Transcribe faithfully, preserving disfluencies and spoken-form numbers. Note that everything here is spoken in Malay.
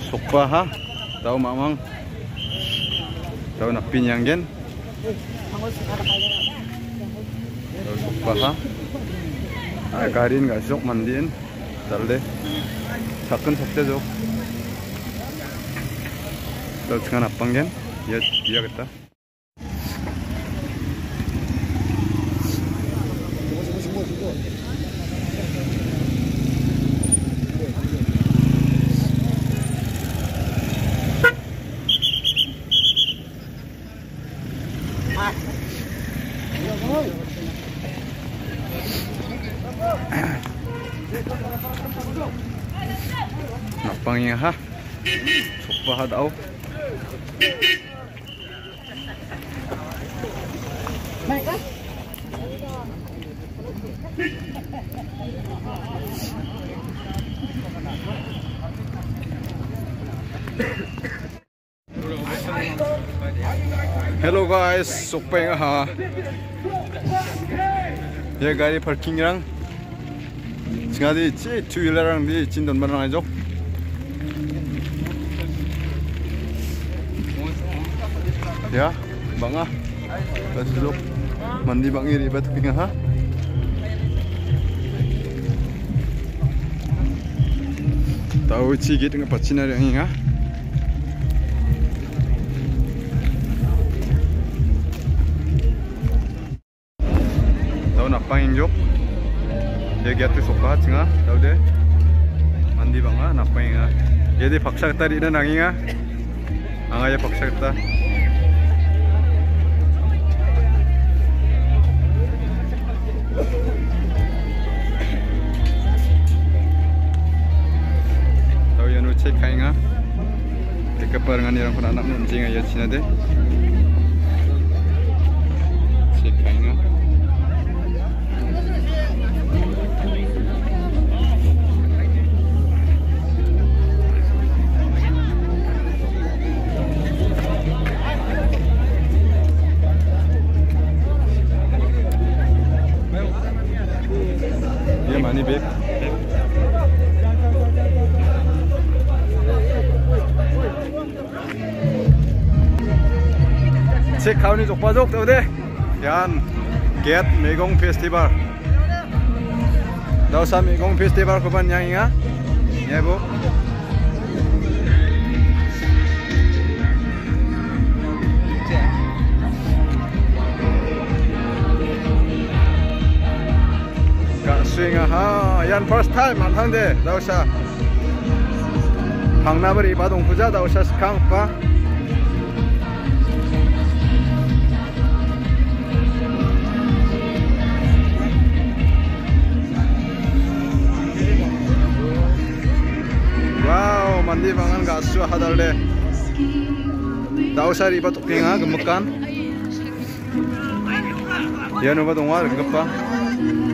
Sokpa ha, tahu mamang, tahu nak pinyang gen, tahu sokpa ha, ah karin nggak sok mandiin, tar deh, sakun sakte jok, tahu sekarang apa gen, ya dia kata. Napangnya ha, sokpa ha daw. Hello guys, sokpa yang ha. Ya gari parking rang. Singadi ci two wheeler rang di cindon barang aja. Ya, bang ah, kasih dulu mandi bang iri batu pinggah ha. Tahu cigit dengan pacina yang ini ha. Tahu nak pangin jok, dia gitu soka cingah, tahu deh mandi bang ah, nak pangin ah. Jadi paksa kita di dan angin ah, angaya paksa kita. Tahu yang ucap kainga, kekeparangan yang pernah anak menjing ayat Cina deh, cek kainga. Dia mana beb? Cek kau ni jok pajok tahu deh. Yan, Get Megong Festival. Tahu sa Megong Festival kapan yang ingat? Ya bu. Gak swing ha, yan first time antang deh. Tahu sa. Pangnabari Badung Puja tahu sa sekarang pa. Wow, mandi bangan gasu hadal deh. Tahu saya riba tukeng ha gemekan. Ya nuba dongwar gempa.